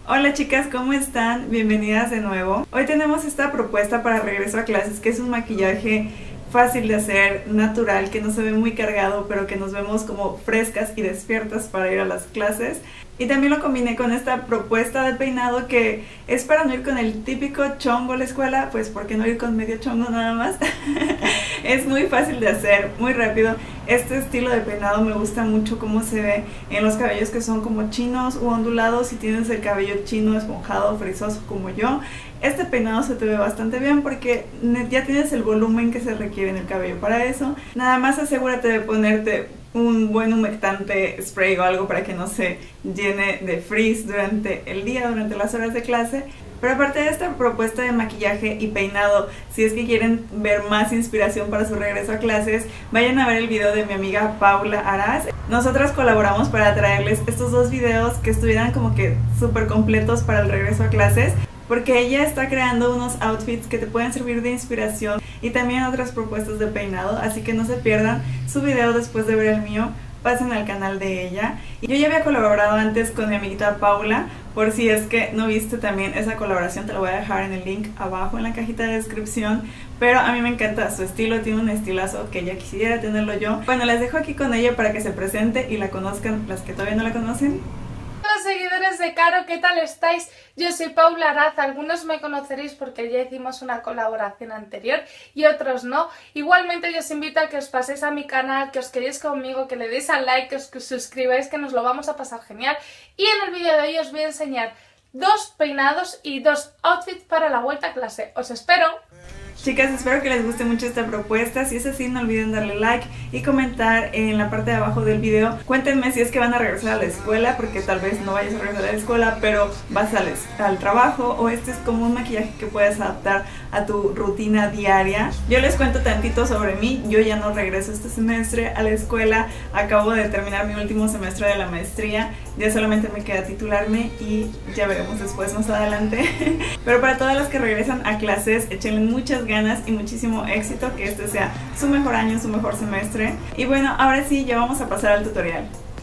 Hola chicas, ¿cómo están? Bienvenidas de nuevo. Hoy tenemos esta propuesta para regreso a clases, que es un maquillaje fácil de hacer, natural, que no se ve muy cargado, pero que nos vemos como frescas y despiertas para ir a las clases. Y también lo combiné con esta propuesta de peinado que es para no ir con el típico chongo a la escuela, pues ¿por qué no ir con medio chongo nada más? Es muy fácil de hacer, muy rápido. Este estilo de peinado me gusta mucho cómo se ve en los cabellos que son como chinos u ondulados. Si tienes el cabello chino, esponjado, frisoso como yo, este peinado se te ve bastante bien porque ya tienes el volumen que se requiere en el cabello para eso. Nada más asegúrate de ponerte un buen humectante spray o algo para que no se llene de frizz durante el día, durante las horas de clase. Pero aparte de esta propuesta de maquillaje y peinado, si es que quieren ver más inspiración para su regreso a clases, vayan a ver el video de mi amiga Paula Araz. Nosotras colaboramos para traerles estos dos videos que estuvieran como que súper completos para el regreso a clases, porque ella está creando unos outfits que te pueden servir de inspiración y también otras propuestas de peinado, así que no se pierdan su video después de ver el mío. Pasen al canal de ella. Y yo ya había colaborado antes con mi amiguita Paula, por si es que no viste también esa colaboración, te la voy a dejar en el link abajo en la cajita de descripción. Pero a mí me encanta su estilo, tiene un estilazo que ya quisiera tenerlo yo. Bueno, les dejo aquí con ella para que se presente y la conozcan las que todavía no la conocen. Hola seguidores de Caro, ¿qué tal estáis? Yo soy Paula Araz, algunos me conoceréis porque ya hicimos una colaboración anterior y otros no. Igualmente yo os invito a que os paséis a mi canal, que os quedéis conmigo, que le deis al like, que os suscribáis, que nos lo vamos a pasar genial. Y en el vídeo de hoy os voy a enseñar dos peinados y dos outfits para la vuelta a clase. ¡Os espero! Chicas, espero que les guste mucho esta propuesta. Si es así, no olviden darle like y comentar en la parte de abajo del video. Cuéntenme si es que van a regresar a la escuela, porque tal vez no vayas a regresar a la escuela, pero vas al trabajo, o este es como un maquillaje que puedes adaptar a tu rutina diaria. Yo les cuento tantito sobre mí. Yo ya no regreso este semestre a la escuela. Acabo de terminar mi último semestre de la maestría. Ya solamente me queda titularme y ya veremos después más adelante. Pero para todas las que regresan a clases, échenle muchas ganas y muchísimo éxito, que este sea su mejor año, su mejor semestre. Y bueno, ahora sí, ya vamos a pasar al tutorial.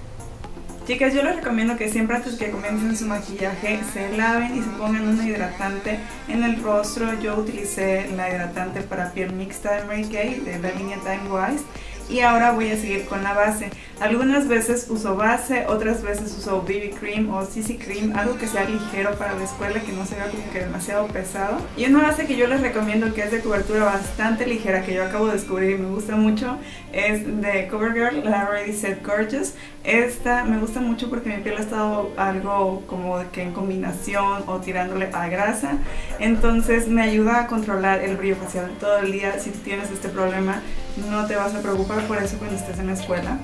Chicas, yo les recomiendo que siempre antes que comiencen su maquillaje se laven y se pongan un hidratante en el rostro. Yo utilicé la hidratante para piel mixta de Mary Kay de la línea Time Wise. Y ahora voy a seguir con la base. Algunas veces uso base, otras veces uso BB Cream o CC Cream, algo que sea ligero para la escuela, que no se vea como que demasiado pesado. Y una base que yo les recomiendo, que es de cobertura bastante ligera, que yo acabo de descubrir y me gusta mucho, es de CoverGirl, la Ready Set Gorgeous. Esta me gusta mucho porque mi piel ha estado algo como que en combinación o tirándole a grasa, entonces me ayuda a controlar el brillo facial todo el día. Si tienes este problema, no te vas a preocupar por eso cuando estés en la escuela.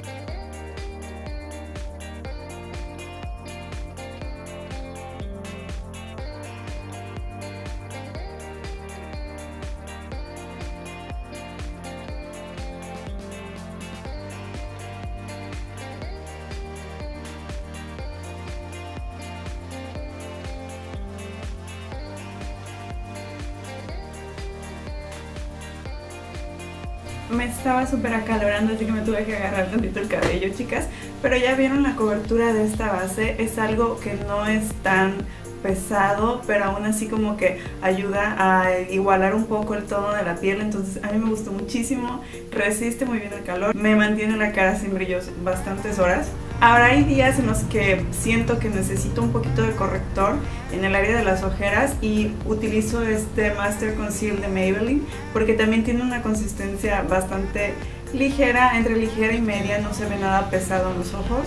Me estaba súper acalorando, así que me tuve que agarrar tantito el cabello, chicas. Pero ya vieron la cobertura de esta base. Es algo que no es tan pesado, pero aún así como que ayuda a igualar un poco el tono de la piel. Entonces a mí me gustó muchísimo, resiste muy bien el calor, me mantiene la cara sin brillos bastantes horas. Ahora hay días en los que siento que necesito un poquito de corrector en el área de las ojeras y utilizo este Master Conceal de Maybelline, porque también tiene una consistencia bastante ligera, entre ligera y media, no se ve nada pesado en los ojos.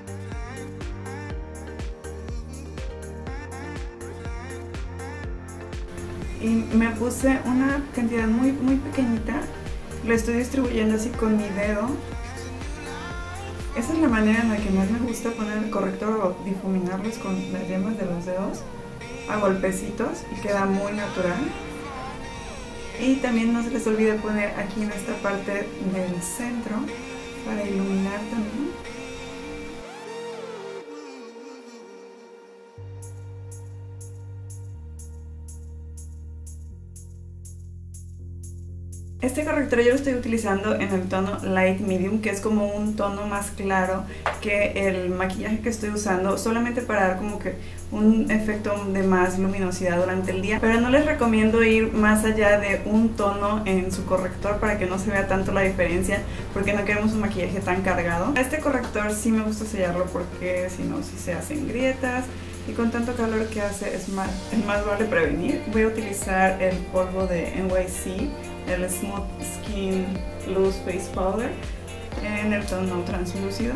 Y me puse una cantidad muy pequeñita, lo estoy distribuyendo así con mi dedo. Esa es la manera en la que más me gusta poner el corrector, o difuminarlos con las yemas de los dedos a golpecitos, y queda muy natural. Y también no se les olvide poner aquí en esta parte del centro para iluminar también. Este corrector yo lo estoy utilizando en el tono Light Medium, que es como un tono más claro que el maquillaje que estoy usando, solamente para dar como que un efecto de más luminosidad durante el día. Pero no les recomiendo ir más allá de un tono en su corrector para que no se vea tanto la diferencia, porque no queremos un maquillaje tan cargado. Este corrector sí me gusta sellarlo porque si no, sí se hacen grietas. Y con tanto calor que hace es más vale prevenir. Voy a utilizar el polvo de NYC, el Smooth Skin Loose Face Powder, en el tono translúcido.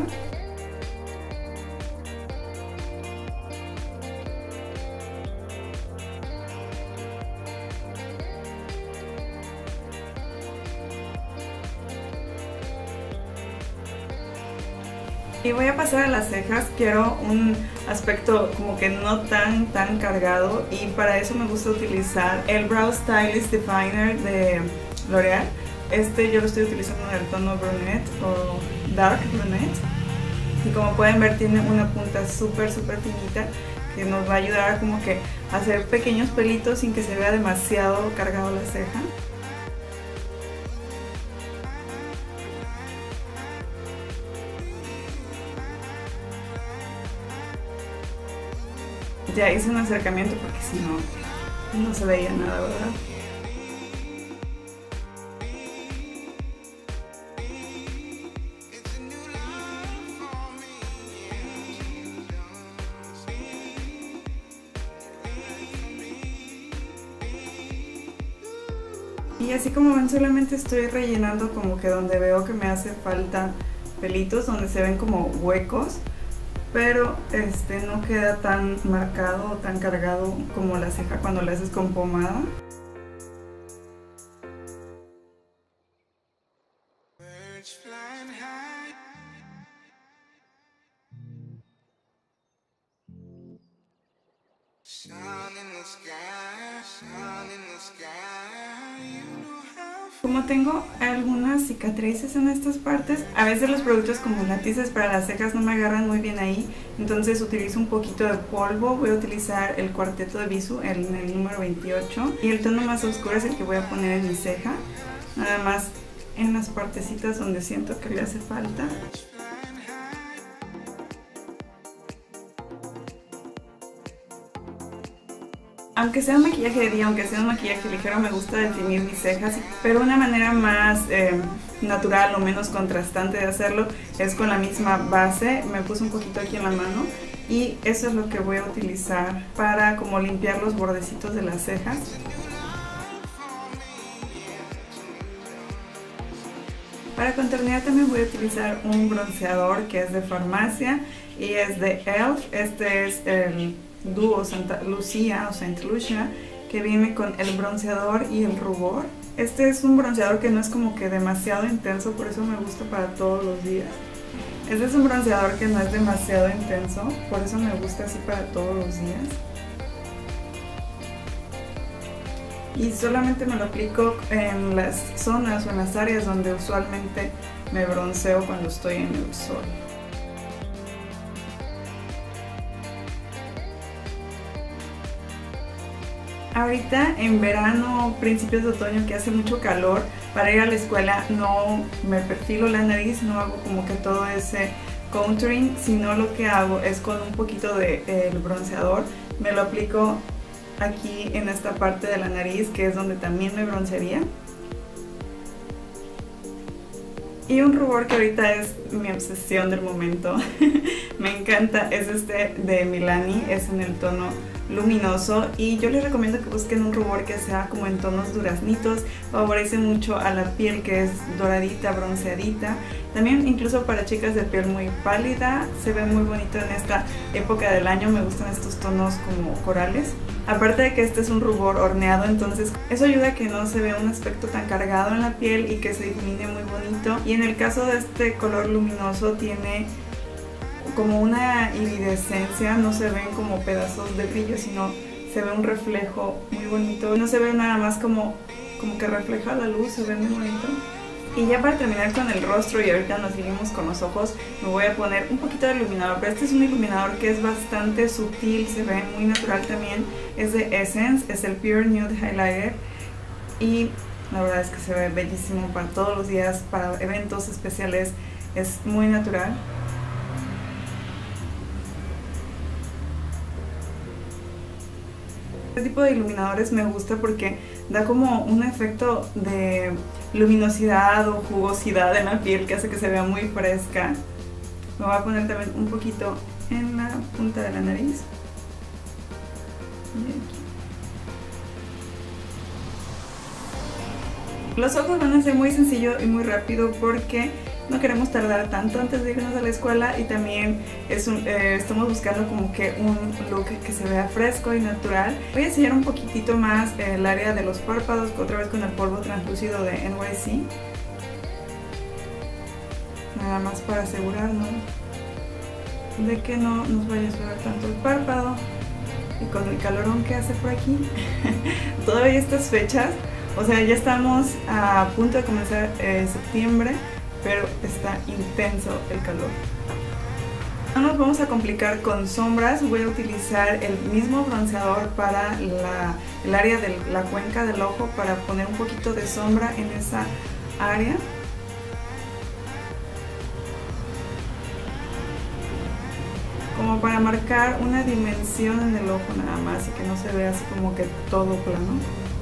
Y voy a pasar a las cejas. Quiero un aspecto como que no tan cargado, y para eso me gusta utilizar el Brow Stylist Definer de L'Oreal. Este yo lo estoy utilizando en el tono brunette o dark brunette, y como pueden ver tiene una punta súper finita que nos va a ayudar a como que a hacer pequeños pelitos sin que se vea demasiado cargado la ceja. Ya hice un acercamiento porque si no, no se veía nada, ¿verdad? Y así como ven, solamente estoy rellenando como que donde veo que me hace falta pelitos, donde se ven como huecos. Pero no queda tan marcado o tan cargado como la ceja cuando la haces con pomada. Como tengo algunas cicatrices en estas partes, a veces los productos como lápices para las cejas no me agarran muy bien ahí, entonces utilizo un poquito de polvo. Voy a utilizar el Cuarteto de Bisú, el número 28, y el tono más oscuro es el que voy a poner en mi ceja, nada más en las partecitas donde siento que le hace falta. Aunque sea un maquillaje de día, aunque sea un maquillaje ligero, me gusta definir mis cejas, pero una manera más natural o menos contrastante de hacerlo es con la misma base. Me puse un poquito aquí en la mano y eso es lo que voy a utilizar para como limpiar los bordecitos de las cejas. Para contornear también voy a utilizar un bronceador que es de farmacia y es de e.l.f. Este es el Duo Santa Lucía o Saint Lucia, que viene con el bronceador y el rubor. Este es un bronceador que no es como que demasiado intenso, por eso me gusta para todos los días. Este es un bronceador que no es demasiado intenso, por eso me gusta así para todos los días. Y solamente me lo aplico en las zonas o en las áreas donde usualmente me bronceo cuando estoy en el sol. Ahorita en verano, principios de otoño, que hace mucho calor, para ir a la escuela no me perfilo la nariz, no hago como que todo ese contouring, sino lo que hago es con un poquito de bronceador, me lo aplico aquí en esta parte de la nariz, que es donde también me broncearía. Y un rubor que ahorita es mi obsesión del momento, me encanta, es este de Milani, es en el tono luminoso, y yo les recomiendo que busquen un rubor que sea como en tonos duraznitos, favorece mucho a la piel que es doradita, bronceadita, también incluso para chicas de piel muy pálida, se ve muy bonito en esta época del año, me gustan estos tonos como corales. Aparte de que este es un rubor horneado, entonces eso ayuda a que no se vea un aspecto tan cargado en la piel y que se difumine muy bonito. Y en el caso de este color luminoso tiene como una iridescencia, no se ven como pedazos de brillo, sino se ve un reflejo muy bonito. No se ve nada más como que refleja la luz, se ve muy bonito. Y ya para terminar con el rostro, y ahorita nos seguimos con los ojos, me voy a poner un poquito de iluminador, pero este es un iluminador que es bastante sutil, se ve muy natural también, es de Essence, es el Pure Nude Highlighter, y La verdad es que se ve bellísimo para todos los días, para eventos especiales, es muy natural. Este tipo de iluminadores me gusta porque da como un efecto de luminosidad o jugosidad en la piel que hace que se vea muy fresca. Me voy a poner también un poquito en la punta de la nariz. Y aquí. Los ojos van a ser muy sencillo y muy rápido porque no queremos tardar tanto antes de irnos a la escuela, y también estamos buscando como que un look que se vea fresco y natural. Voy a enseñar un poquitito más el área de los párpados, otra vez con el polvo translúcido de NYC. Nada más para asegurarnos de que no nos vaya a sudar tanto el párpado. Y con el calorón que hace por aquí, todavía estas fechas, o sea, ya estamos a punto de comenzar septiembre, pero está intenso el calor. No nos vamos a complicar con sombras. Voy a utilizar el mismo bronceador para el área de la cuenca del ojo, para poner un poquito de sombra en esa área. Como para marcar una dimensión en el ojo nada más, y que no se vea así como que todo plano.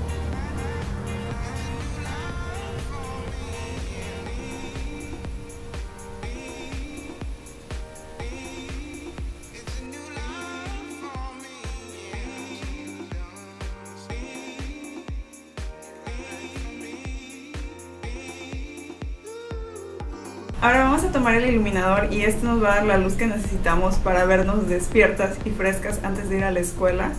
Ahora vamos a tomar el iluminador, y este nos va a dar la luz que necesitamos para vernos despiertas y frescas antes de ir a la escuela.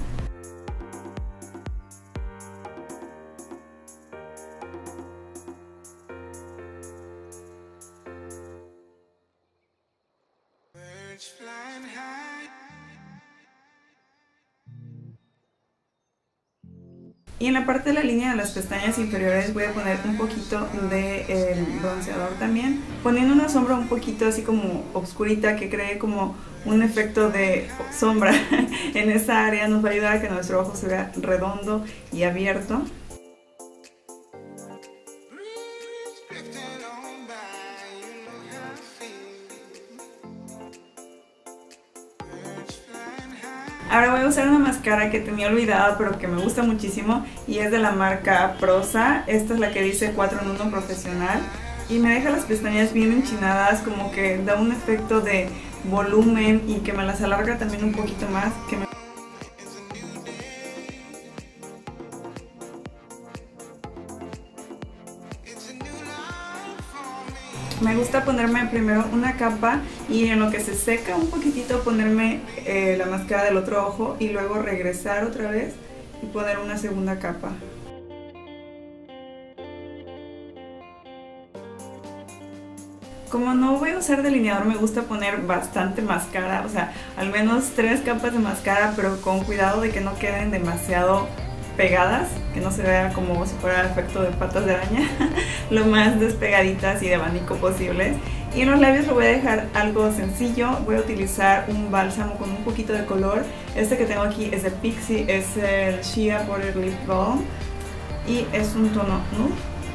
Y en la parte de la línea de las pestañas inferiores voy a poner un poquito de bronceador también, poniendo una sombra un poquito así como oscurita, que cree como un efecto de sombra en esa área. Nos va a ayudar a que nuestro ojo se vea redondo y abierto. Ahora voy a usar una máscara que tenía olvidada pero que me gusta muchísimo, y es de la marca Prosa. Esta es la que dice 4 en 1 profesional, y me deja las pestañas bien enchinadas, como que da un efecto de volumen y que me las alarga también un poquito más. Me gusta ponerme primero una capa, y en lo que se seca un poquitito ponerme la máscara del otro ojo, y luego regresar otra vez y poner una segunda capa. Como no voy a usar delineador, me gusta poner bastante máscara, o sea, al menos 3 capas de máscara, pero con cuidado de que no queden demasiado pegadas, que no se vea como si fuera el efecto de patas de araña, lo más despegaditas y de abanico posibles. Y en los labios lo voy a dejar algo sencillo. Voy a utilizar un bálsamo con un poquito de color. Este que tengo aquí es de Pixi, es el Shea Butter Lip Balm, y es un tono nude.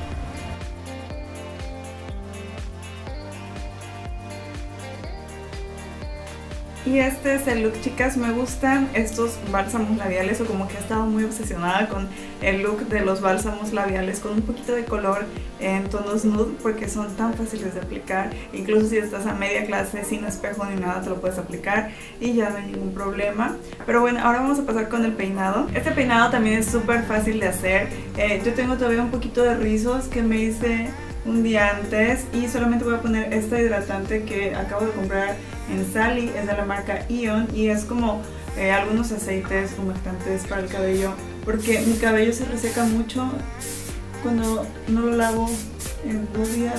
Y este es el look, chicas. Me gustan estos bálsamos labiales, o como que he estado muy obsesionada con el look de los bálsamos labiales con un poquito de color en tonos nude, porque son tan fáciles de aplicar. Incluso si estás a media clase sin espejo ni nada, te lo puedes aplicar y ya no hay ningún problema. Pero bueno, ahora vamos a pasar con el peinado. Este peinado también es súper fácil de hacer. Yo tengo todavía un poquito de rizos que me hice un día antes, y solamente voy a poner esta hidratante que acabo de comprar en Sally, es de la marca Ion, y es como algunos aceites humectantes para el cabello, porque mi cabello se reseca mucho cuando no lo lavo en 2 días.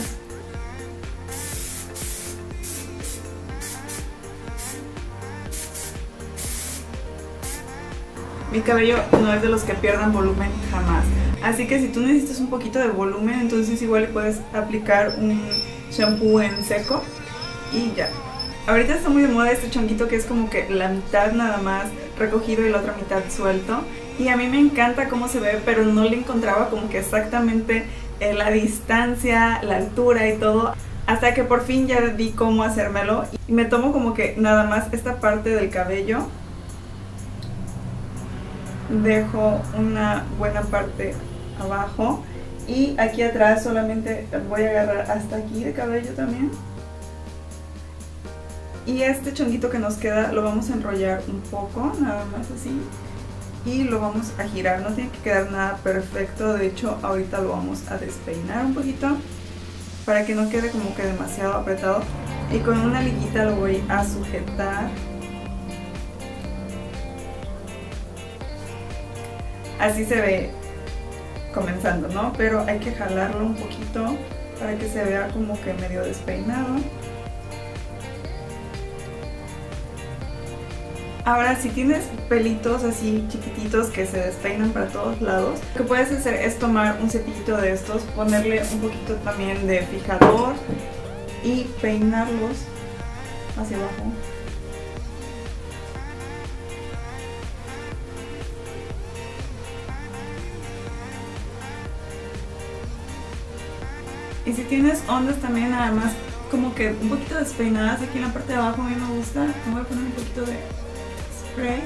Mi cabello no es de los que pierdan volumen jamás, así que si tú necesitas un poquito de volumen, entonces igual le puedes aplicar un shampoo en seco y ya. Ahorita está muy de moda este chonguito, que es como que la mitad nada más recogido y la otra mitad suelto, y a mí me encanta cómo se ve, pero no le encontraba como que exactamente la distancia, la altura y todo, hasta que por fin ya vi cómo hacérmelo. Y me tomo como que nada más esta parte del cabello, dejo una buena parte abajo y aquí atrás solamente voy a agarrar hasta aquí de cabello también. Y este chonguito que nos queda lo vamos a enrollar un poco, nada más así, y lo vamos a girar. No tiene que quedar nada perfecto, de hecho ahorita lo vamos a despeinar un poquito para que no quede como que demasiado apretado, y con una liguita lo voy a sujetar. Así se ve comenzando, ¿no? Pero hay que jalarlo un poquito para que se vea como que medio despeinado. Ahora, si tienes pelitos así chiquititos que se despeinan para todos lados, lo que puedes hacer es tomar un cepillito de estos, ponerle un poquito también de fijador y peinarlos hacia abajo. Y si tienes ondas también, nada más como que un poquito despeinadas aquí en la parte de abajo, a mí me gusta. Me voy a poner un poquito de spray.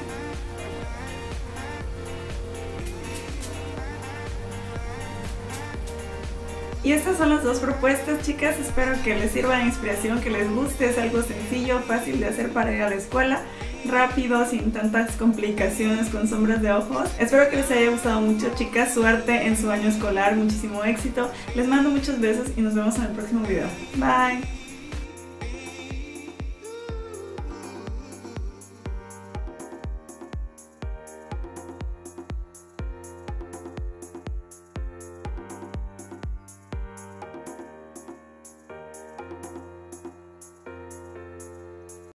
Y estas son las dos propuestas, chicas. Espero que les sirva de inspiración, que les guste. Es algo sencillo, fácil de hacer para ir a la escuela, rápido, sin tantas complicaciones con sombras de ojos. Espero que les haya gustado mucho, chicas. Suerte en su año escolar, muchísimo éxito. Les mando muchos besos y nos vemos en el próximo video. Bye.